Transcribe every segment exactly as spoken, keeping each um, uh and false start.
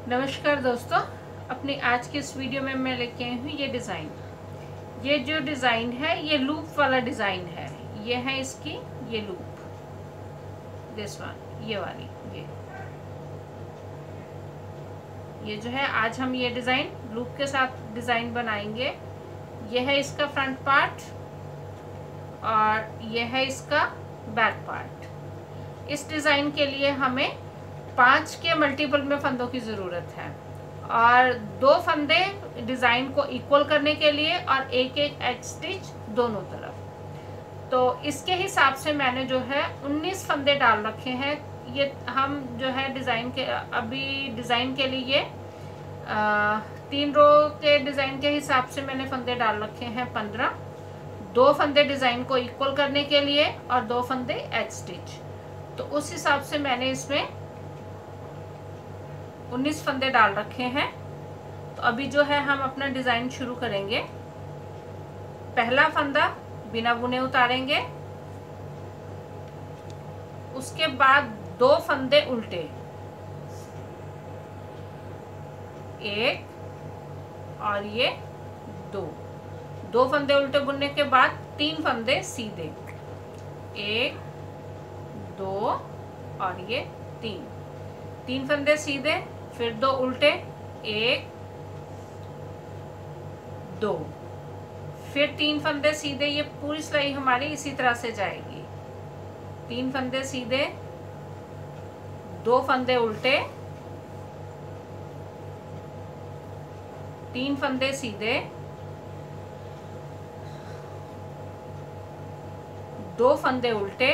नमस्कार दोस्तों, अपनी आज की इस वीडियो में मैं लेके आई हूँ ये डिज़ाइन। ये जो डिज़ाइन है ये लूप वाला डिज़ाइन है। ये है इसकी ये लूप, दिस वन, ये वाली, ये ये जो है आज हम ये डिज़ाइन लूप के साथ डिज़ाइन बनाएंगे। ये है इसका फ्रंट पार्ट और ये है इसका बैक पार्ट। इस डिज़ाइन के लिए हमें पाँच के मल्टीपल में फंदों की ज़रूरत है और दो फंदे डिज़ाइन को इक्वल करने के लिए और एक एक एच स्टिच दोनों तरफ। तो इसके हिसाब से मैंने जो है उन्नीस फंदे डाल रखे हैं। ये हम जो है डिज़ाइन के अभी डिज़ाइन के लिए आ, तीन रो के डिज़ाइन के हिसाब से मैंने फंदे डाल रखे हैं पंद्रह। दो फंदे डिज़ाइन को इक्वल करने के लिए और दो फंदे एच स्टिच। तो उस हिसाब से मैंने इसमें उन्नीस फंदे डाल रखे हैं। तो अभी जो है हम अपना डिज़ाइन शुरू करेंगे। पहला फंदा बिना बुने उतारेंगे, उसके बाद दो फंदे उल्टे, एक और ये दो दो फंदे उल्टे बुनने के बाद तीन फंदे सीधे, एक दो और ये तीन तीन फंदे सीधे, फिर दो उल्टे, एक दो, फिर तीन फंदे सीधे। ये पूरी सिलाई हमारी इसी तरह से जाएगी। तीन फंदे सीधे, दो फंदे उल्टे, तीन फंदे सीधे, दो फंदे उल्टे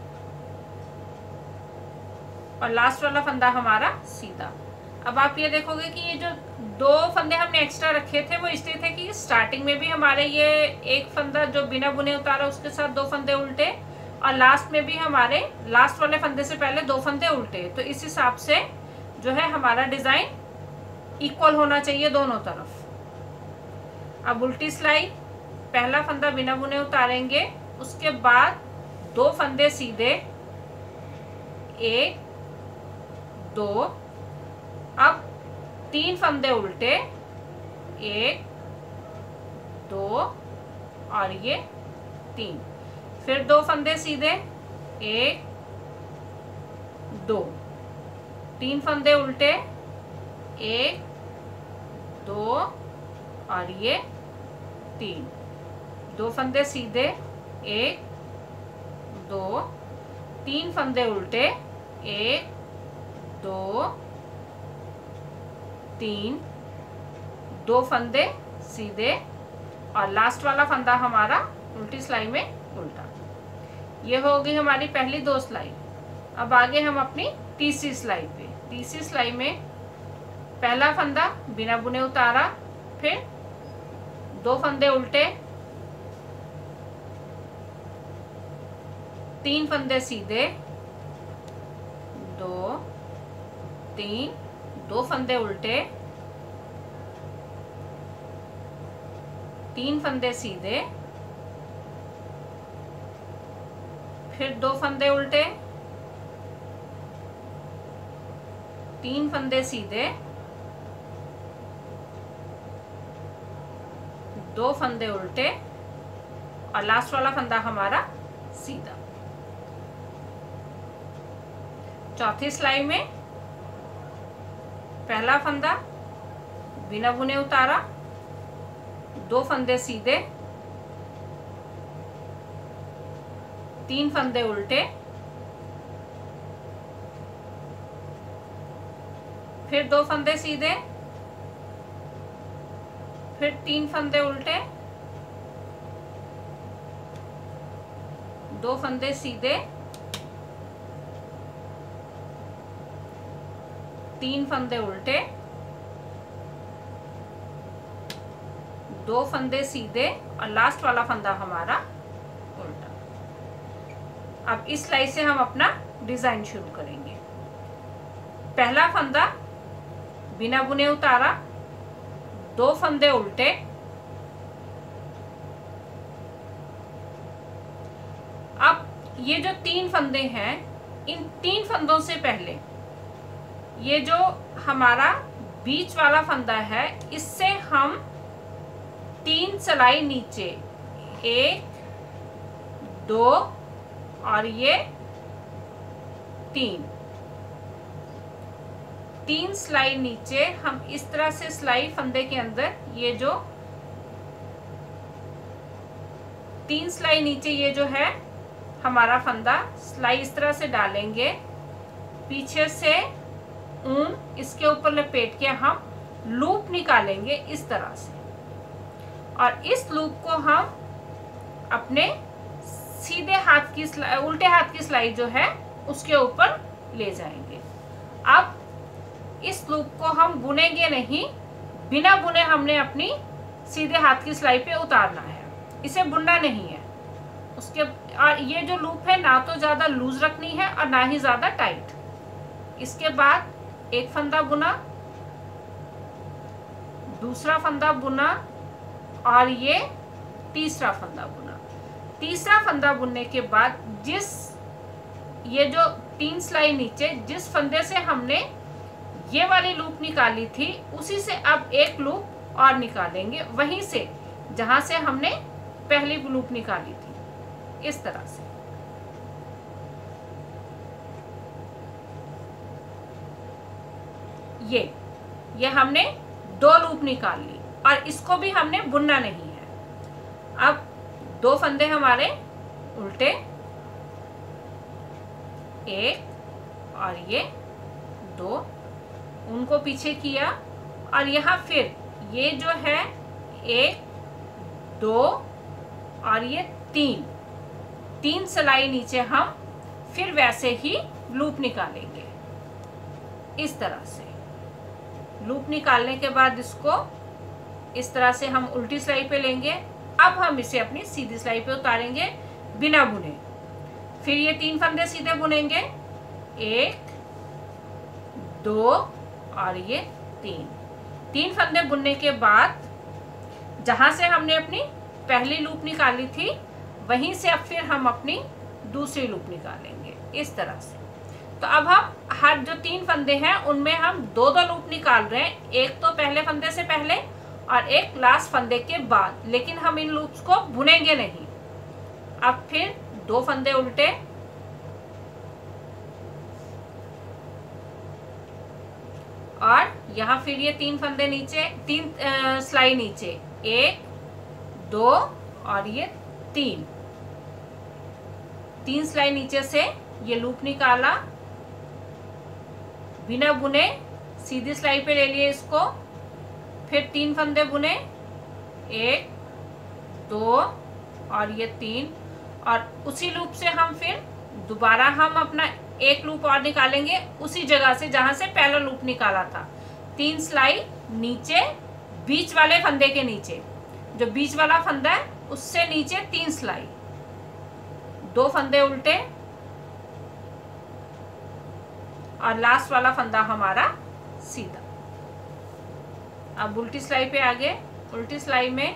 और लास्ट वाला फंदा हमारा सीधा। अब आप ये देखोगे कि ये जो दो फंदे हमने एक्स्ट्रा रखे थे वो इसलिए थे कि स्टार्टिंग में भी हमारे ये एक फंदा जो बिना बुने उतारा उसके साथ दो फंदे उल्टे और लास्ट में भी हमारे लास्ट वाले फंदे से पहले दो फंदे उल्टे। तो इस हिसाब से जो है हमारा डिज़ाइन इक्वल होना चाहिए दोनों तरफ। अब उल्टी सिलाई, पहला फंदा बिना बुने उतारेंगे, उसके बाद दो फंदे सीधे, एक दो, अब तीन फंदे उल्टे, एक दो और ये तीन, फिर दो फंदे सीधे, एक दो, तीन फंदे उल्टे, एक दो और ये तीन, दो फंदे सीधे, एक दो, तीन फंदे उल्टे, एक दो तीन, दो फंदे सीधे और लास्ट वाला फंदा हमारा उल्टी सिलाई में उल्टा। ये हो गई हमारी पहली दो सिलाई। अब आगे हम अपनी तीसरी सिलाई पे। तीसरी सिलाई में पहला फंदा बिना बुने उतारा, फिर दो फंदे उल्टे, तीन फंदे सीधे, दो तीन, दो फंदे उल्टे, तीन फंदे सीधे, फिर दो फंदे उल्टे, तीन फंदे सीधे, दो फंदे उल्टे और लास्ट वाला फंदा हमारा सीधा। चौथी सिलाई में पहला फंदा बिना बुने उतारा, दो फंदे सीधे, तीन फंदे उल्टे, फिर दो फंदे सीधे, फिर तीन फंदे उल्टे, दो फंदे सीधे, तीन फंदे उल्टे, दो फंदे सीधे और लास्ट वाला फंदा हमारा उल्टा। अब इस सिलाई से हम अपना डिज़ाइन शुरू करेंगे। पहला फंदा बिना बुने उतारा, दो फंदे उल्टे, अब ये जो तीन फंदे हैं इन तीन फंदों से पहले ये जो हमारा बीच वाला फंदा है, इससे हम तीन सिलाई नीचे, एक, दो और ये तीन, तीन सिलाई नीचे हम इस तरह से सिलाई फंदे के अंदर, ये जो तीन सिलाई नीचे ये जो है हमारा फंदा, सिलाई इस तरह से डालेंगे, पीछे से ऊन इसके ऊपर लपेट के हम लूप निकालेंगे इस तरह से, और इस लूप को हम अपने सीधे हाथ की सिलाई, उल्टे हाथ की सिलाई जो है उसके ऊपर ले जाएंगे। अब इस लूप को हम बुनेंगे नहीं, बिना बुने हमने अपनी सीधे हाथ की सिलाई पे उतारना है, इसे बुनना नहीं है। उसके और ये जो लूप है ना तो ज़्यादा लूज रखनी है और ना ही ज़्यादा टाइट। इसके बाद एक फंदा बुना, दूसरा फंदा बुना और ये तीसरा फंदा बुना। तीसरा फंदा बुनने के बाद जिस ये जो तीन सिलाई नीचे जिस फंदे से हमने ये वाली लूप निकाली थी, उसी से अब एक लूप और निकालेंगे, वहीं से जहां से हमने पहली लूप निकाली थी, इस तरह से। ये ये हमने दो लूप निकाल ली और इसको भी हमने बुनना नहीं है। अब दो फंदे हमारे उल्टे, एक और ये दो, उनको पीछे किया और यहाँ फिर ये जो है एक, दो और ये तीन, तीन सिलाई नीचे हम फिर वैसे ही लूप निकालेंगे इस तरह से। लूप निकालने के बाद इसको इस तरह से हम उल्टी सिलाई पे लेंगे। अब हम इसे अपनी सीधी सिलाई पे उतारेंगे बिना बुने। फिर ये तीन फंदे सीधे बुनेंगे, एक, दो और ये तीन। तीन फंदे बुनने के बाद जहां से हमने अपनी पहली लूप निकाली थी, वहीं से अब फिर हम अपनी दूसरी लूप निकालेंगे इस तरह से। तो अब हम हर जो तीन फंदे हैं उनमें हम दो दो लूप निकाल रहे हैं, एक तो पहले फंदे से पहले और एक लास्ट फंदे के बाद, लेकिन हम इन लूप्स को बुनेंगे नहीं। अब फिर दो फंदे उल्टे और यहाँ फिर ये तीन फंदे नीचे, तीन सिलाई नीचे, एक, दो और ये तीन, तीन सिलाई नीचे से ये लूप निकाला, बिना बुने सीधी सिलाई पे ले लिए इसको। फिर तीन फंदे बुने, एक, दो और ये तीन, और उसी लूप से हम फिर दोबारा हम अपना एक लूप और निकालेंगे उसी जगह से जहां से पहला लूप निकाला था। तीन सिलाई नीचे, बीच वाले फंदे के नीचे, जो बीच वाला फंदा है उससे नीचे तीन सिलाई, दो फंदे उल्टे और लास्ट वाला फंदा हमारा सीधा। अब उल्टी सिलाई पे आगे, उल्टी सिलाई में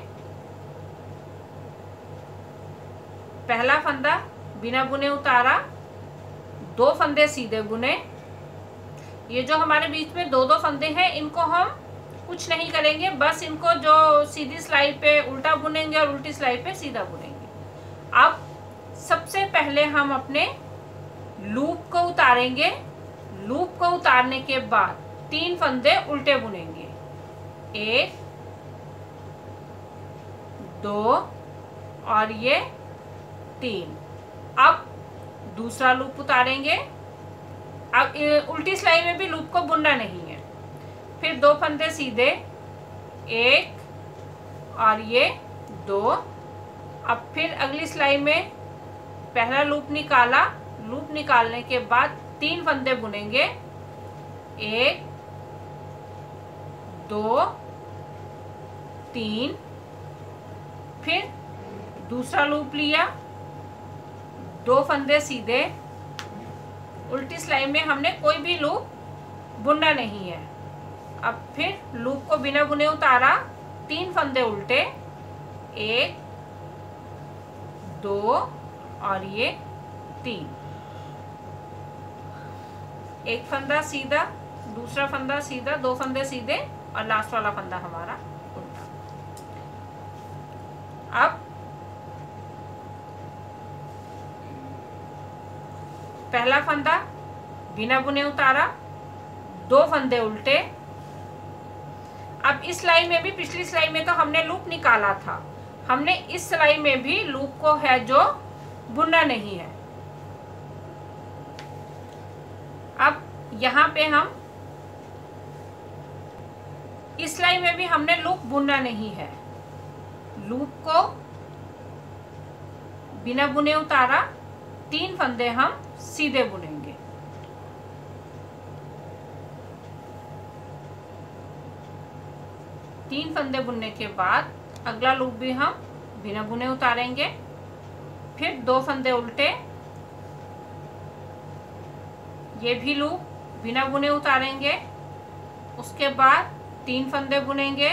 पहला फंदा बिना बुने उतारा, दो फंदे सीधे बुने। ये जो हमारे बीच में दो दो फंदे हैं इनको हम कुछ नहीं करेंगे, बस इनको जो सीधी सिलाई पे उल्टा बुनेंगे और उल्टी सिलाई पे सीधा बुनेंगे। अब सबसे पहले हम अपने लूप को उतारेंगे। लूप को उतारने के बाद तीन फंदे उल्टे बुनेंगे, एक, दो और ये तीन। अब दूसरा लूप उतारेंगे। अब उल्टी सिलाई में भी लूप को बुनना नहीं है। फिर दो फंदे सीधे, एक और ये दो। अब फिर अगली सिलाई में पहला लूप निकाला, लूप निकालने के बाद तीन फंदे बुनेंगे, एक, दो, तीन। फिर दूसरा लूप लिया, दो फंदे सीधे, उल्टी सिलाई में हमने कोई भी लूप बुनना नहीं है। अब फिर लूप को बिना बुने उतारा, तीन फंदे उल्टे, एक, दो और ये तीन। एक फंदा सीधा, दूसरा फंदा सीधा, दो फंदे सीधे और लास्ट वाला फंदा हमारा उल्टा। अब पहला फंदा बिना बुने उतारा, दो फंदे उल्टे। अब इस सिलाई में भी, पिछली सिलाई में तो हमने लूप निकाला था, हमने इस सिलाई में भी लूप को है जो बुनना नहीं है। अब यहाँ पे हम इस सिलाई में भी हमने लूप बुनना नहीं है। लूप को बिना बुने उतारा, तीन फंदे हम सीधे बुनेंगे। तीन फंदे बुनने के बाद अगला लूप भी हम बिना बुने उतारेंगे। फिर दो फंदे उल्टे, ये भी लूप बिना बुने उतारेंगे। उसके बाद तीन फंदे बुनेंगे,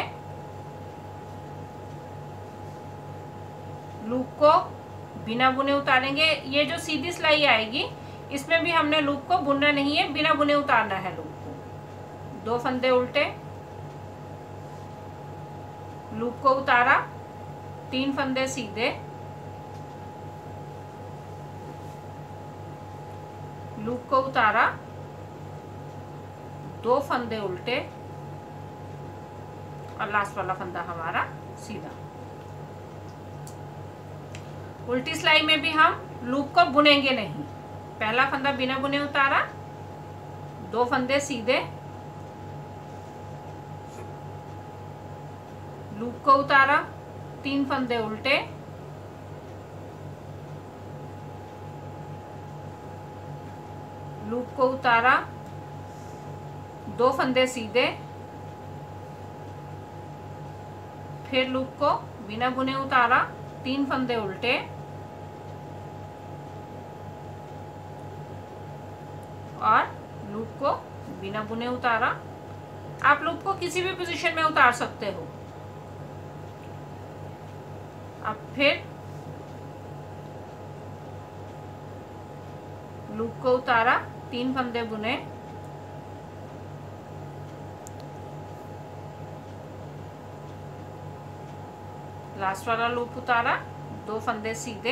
लूप को बिना बुने उतारेंगे। ये जो सीधी सिलाई आएगी इसमें भी हमने लूप को बुनना नहीं है, बिना बुने उतारना है लूप को। दो फंदे उल्टे, लूप को उतारा, तीन फंदे सीधे, लूप को उतारा, दो फंदे उल्टे और लास्ट वाला फंदा हमारा सीधा। उल्टी सिलाई में भी हम लूप को बुनेंगे नहीं। पहला फंदा बिना बुने उतारा, दो फंदे सीधे, लूप को उतारा, तीन फंदे उल्टे, लूप को उतारा, दो फंदे सीधे, फिर लूप को बिना बुने उतारा, तीन फंदे उल्टे और लूप को बिना बुने उतारा। आप लूप को किसी भी पोजीशन में उतार सकते हो। अब फिर लूप को उतारा, तीन फंदे बुने, लास्ट वाला लूप उतारा, दो फंदे सीधे।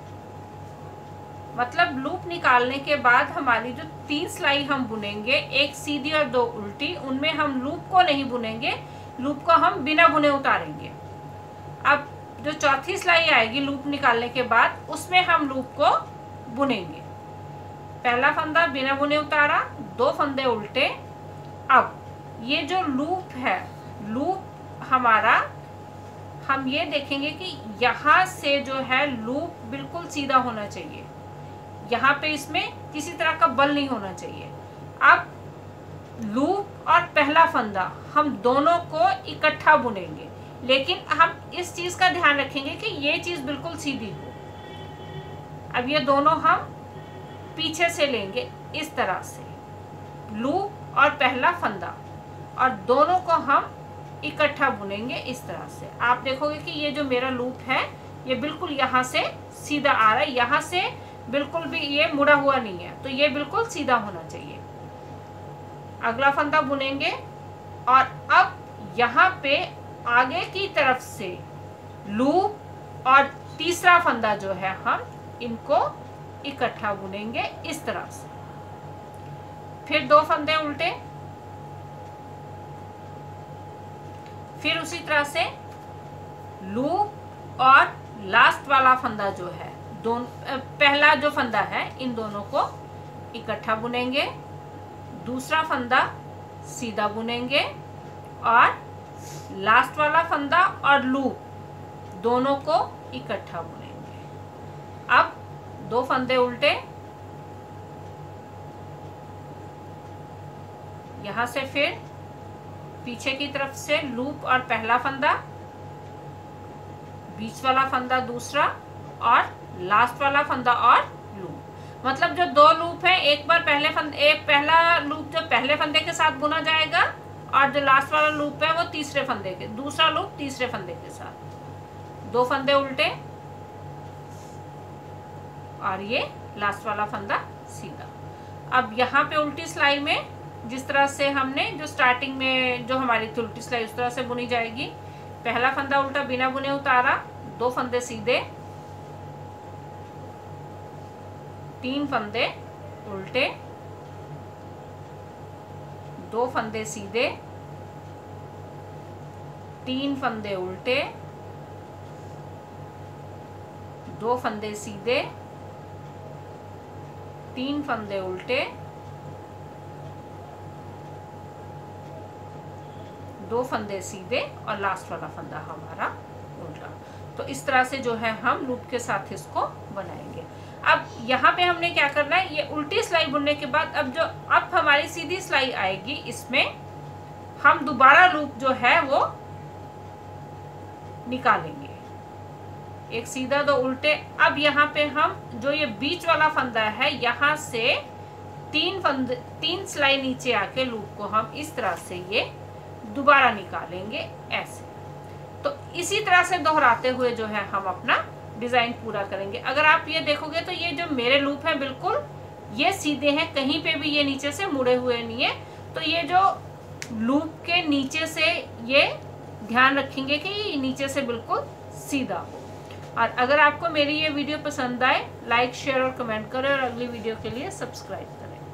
मतलब लूप निकालने के बाद हमारी जो तीन सिलाई हम बुनेंगे, एक सीधी और दो उल्टी, उनमें हम लूप को नहीं बुनेंगे, लूप को हम बिना बुने उतारेंगे। अब जो चौथी सिलाई आएगी लूप निकालने के बाद, उसमें हम लूप को बुनेंगे। पहला फंदा बिना बुने उतारा, दो फंदे उल्टे। अब ये जो लूप है, लूप हमारा, हम ये देखेंगे कि यहाँ से जो है लूप बिल्कुल सीधा होना चाहिए। यहाँ पे इसमें किसी तरह का बल नहीं होना चाहिए। अब लूप और पहला फंदा हम दोनों को इकट्ठा बुनेंगे, लेकिन हम इस चीज का ध्यान रखेंगे कि ये चीज बिल्कुल सीधी हो। अब ये दोनों हम पीछे से लेंगे इस तरह से, लूप और पहला फंदा, और दोनों को हम इकट्ठा बुनेंगे इस तरह से। आप देखोगे कि ये जो मेरा लूप है ये बिल्कुल यहाँ से सीधा आ रहा है, यहाँ से बिल्कुल भी ये मुड़ा हुआ नहीं है, तो ये बिल्कुल सीधा होना चाहिए। अगला फंदा बुनेंगे और अब यहाँ पे आगे की तरफ से लूप और तीसरा फंदा जो है हम इनको इकट्ठा बुनेंगे इस तरह से। फिर दो फंदे उल्टे, फिर उसी तरह से लूप और लास्ट वाला फंदा जो है, दोनों, पहला जो फंदा है इन दोनों को इकट्ठा बुनेंगे, दूसरा फंदा सीधा बुनेंगे और लास्ट वाला फंदा और लूप दोनों को इकट्ठा बुनेंगे। अब दो फंदे उल्टे, यहां से फिर पीछे की तरफ से लूप और पहला फंदा, बीच वाला फंदा दूसरा और लास्ट वाला फंदा और लूप। मतलब जो दो लूप है, एक बार पहले फंदे, एक पहला लूप जो पहले फंदे के साथ बुना जाएगा और जो लास्ट वाला लूप है वो तीसरे फंदे के, दूसरा लूप तीसरे फंदे के साथ। दो फंदे उल्टे और ये लास्ट वाला फंदा सीधा। अब यहाँ पे उल्टी सिलाई में जिस तरह से हमने जो स्टार्टिंग में जो हमारी थी उल्टी सिलाई उस तरह से बुनी जाएगी। पहला फंदा उल्टा बिना बुने उतारा, दो फंदे सीधे, तीन फंदे उल्टे, दो फंदे सीधे, तीन फंदे उल्टे, दो फंदे सीधे, तीन फंदे उल्टे, दो फंदे सीधे और लास्ट वाला फंदा हमारा उल्टा। तो इस तरह से जो है हम लूप के साथ इसको बनाएंगे। अब यहाँ पे हमने क्या करना है, ये उल्टी सिलाई बुनने के बाद अब जो अब हमारी सीधी सिलाई आएगी, इसमें हम दोबारा लूप जो है वो निकालेंगे, एक सीधा दो उल्टे। अब यहाँ पे हम जो ये बीच वाला फंदा है, यहाँ से तीन फंदे तीन सिलाई नीचे आके लूप को हम इस तरह से ये दोबारा निकालेंगे ऐसे। तो इसी तरह से दोहराते हुए जो है हम अपना डिजाइन पूरा करेंगे। अगर आप ये देखोगे तो ये जो मेरे लूप है बिल्कुल ये सीधे हैं, कहीं पे भी ये नीचे से मुड़े हुए नहीं है। तो ये जो लूप के नीचे से ये ध्यान रखेंगे कि ये नीचे से बिल्कुल सीधा हो। और अगर आपको मेरी ये वीडियो पसंद आए, लाइक शेयर और कमेंट करें और अगली वीडियो के लिए सब्सक्राइब करें।